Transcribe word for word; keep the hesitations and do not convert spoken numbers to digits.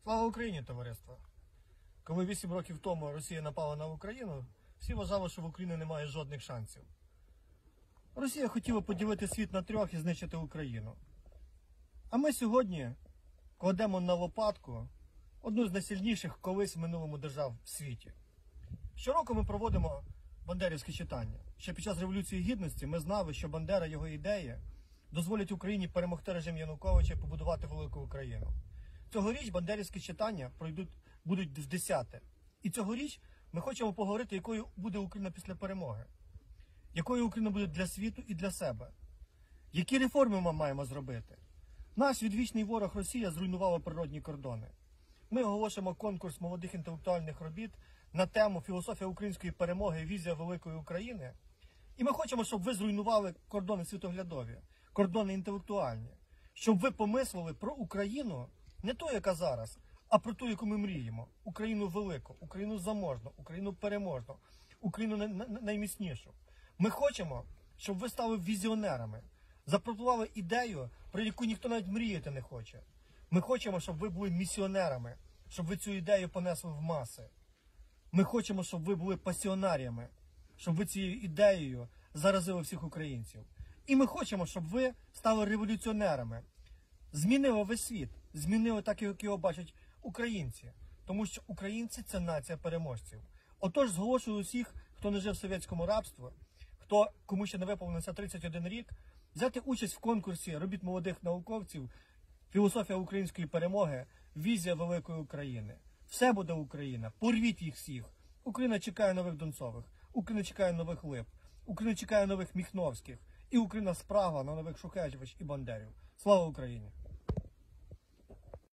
Слава Україні, товариство! Коли вісім років тому Росія напала на Україну, всі вважали, що в Україні немає жодних шансів. Росія хотіла поділити світ на трьох і знищити Україну. А ми сьогодні кладемо на лопатку одну з найсильніших колись в минулому держав в світі. Щороку ми проводимо бандерівські читання. Ще під час Революції Гідності ми знали, що Бандера і його ідеї дозволять Україні перемогти режим Януковича і побудувати велику Україну. Цьогоріч бандерівські читання пройдуть, будуть в десяте. І цьогоріч ми хочемо поговорити, якою буде Україна після перемоги. Якою Україна буде для світу і для себе. Які реформи ми маємо зробити? Наш відвічний ворог Росія зруйнувала природні кордони. Ми оголошуємо конкурс молодих інтелектуальних робіт на тему «Філософія української перемоги. Візія великої України». І ми хочемо, щоб ви зруйнували кордони світоглядові, кордони інтелектуальні. Щоб ви помислили про Україну не ту, яка зараз, а про ту, яку ми мріємо. Україну велику, Україну заможну, Україну переможну, Україну найміцнішу. Ми хочемо, щоб ви стали візіонерами, запропонували ідею, про яку ніхто навіть мріяти не хоче. Ми хочемо, щоб ви були місіонерами, щоб ви цю ідею понесли в маси. Ми хочемо, щоб ви були пасіонаріями, щоб ви цією ідеєю заразили всіх українців. І ми хочемо, щоб ви стали революціонерами, змінили весь світ, змінили так, як його бачать українці. Тому що українці – це нація переможців. Отож, зголошую усіх, хто не жив в совєтському рабстві, хто, кому ще не виповнився тридцять один рік, взяти участь в конкурсі робіт молодих науковців «Філософія української перемоги. Візія великої України». Все буде Україна. Порвіть їх всіх. Україна чекає нових Донцових. Україна чекає нових Лип. Україна чекає нових Міхновських. І Україна справа на нових Шухевич і Бандерів. Слава Україні!